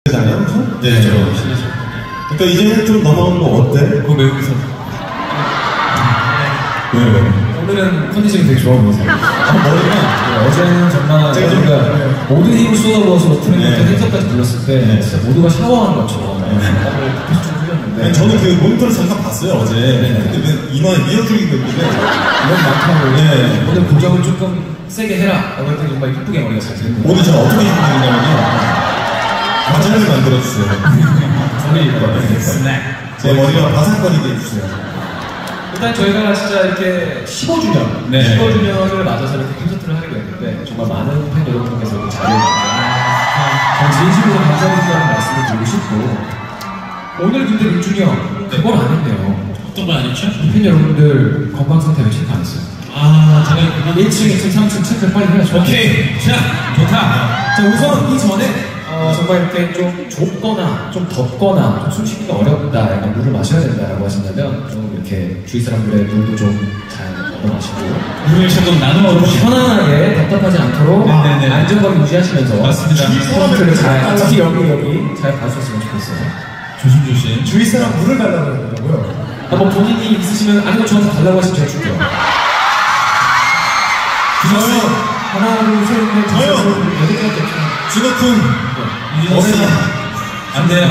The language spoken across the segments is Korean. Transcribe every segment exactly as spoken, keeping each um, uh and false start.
잖아요. 네, 저 신나죠. 그러니까 이제는 좀 넘어가는 거 어때? 그거 외국에서. 왜, 왜? 오늘은 컨디션이 되게 좋아 보이세요. 아, 머리가? 네, 어제는 정말 제가 좀- 저희가 네. 모든 힘을 쏟아부어서 트랙부터 네. 행사까지 불렀을 때 네. 진짜 모두가 샤워하는 것처럼 땀을 계속 좀 흘렸는데 아니, 저는 그 모니터를 잠깐 봤어요, 어제. 근데 왜 이마에 미어주기가 있는데. 이건 많다고 네. 오늘 고정을 조금 세게 해라 라고 했더니 정말 이쁘게 머리가 잘 됐네요. 오늘 제가 어떻게 해주냐면요. 과자를 만들어주세요. 머리 스낵. 제 머리가 바삭거리게 해주세요. 일단 저희가 진짜 이렇게 십오 주년, 네. 십오 주년을 맞아서 이렇게 콘서트를 하게 됐는데 정말 많은 팬 여러분께서 그 자리에 전 진심으로 감사드린다는 말씀을 드리고 싶고 오늘 근데 민준이 형 그걸 안 했네요. 어떤 거 아니죠? 팬 여러분들 건강 상태 왜 체크 안 했어요? 아, 제가 그만. 일 층, 이 층, 삼 층 체크 빨리 해야죠. 오케이. 자, 좋다. 자, 우선 이전에 어, 정말 이렇게 좀 좁거나 좀 덥거나 좀 숨쉬기가 어렵다, 약간 물을 마셔야 된다라고 하신다면 좀 이렇게 주위 사람들의 물도 좀 잘 얻어 마시고 물을 조금 나누어 좀 주시고. 편안하게 답답하지 않도록 네네네. 안전거리 유지하시면서 맞습니다. 콘서트를 잘, 특히 여기 여기 잘 봐주셨으면 좋겠어요. 조심조심. 주위 사람 물을 달라고 그러더라고요. 아, 뭐 본인이 있으시면 아니면 저한테 달라고 하시면 제가 줄게요. 저요! 하나, 둘, 셋, 넷, 저요! 다섯, 여섯 개밖에 없죠. 진호쿤! 유진호 씨. 안 돼요.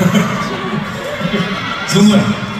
그물.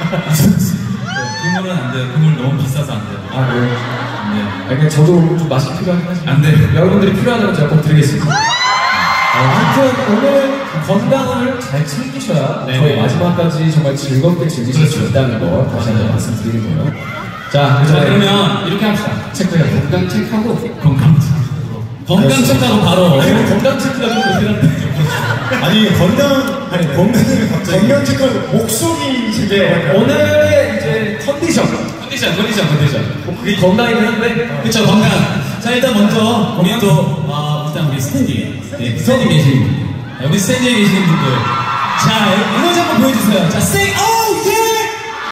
그물은 안 돼요. 그물 너무 비싸서 안 돼요. 아, 네. 안 돼요. 그러니까 저도 좀 맛이 필요하긴 하지만 안 돼요. 여러분들이 필요하다면 제가 꼭 드리겠습니다. 어, 아무튼 오늘 건강을 잘 챙기셔야 네. 저희 마지막까지 정말 즐겁게 즐기실 수 있다는 거 다시 한번 말씀드리고요. 자, 그 자, 전에 그러면 이렇게 합시다. 체크해요. 건강 체크하고 건강 건강 체크하고 바로. 아니, 건강 체크가 좀 그렇긴 한데 아니, 건강, 아니, 건강을 갑자기. 건강 체크 목소리 이제 오늘의 이제 컨디션 컨디션, 컨디션, 컨디션. 그게 건강이긴 한데 그쵸, 건강. 자, 일단 먼저, 우리 또, 아, 일단 우리 스탠디. 네, 스탠디 계신 분. 우리 스탠디에 계시는 분들. 자, 에너지 한번 보여주세요. 자, say, oh, yeah!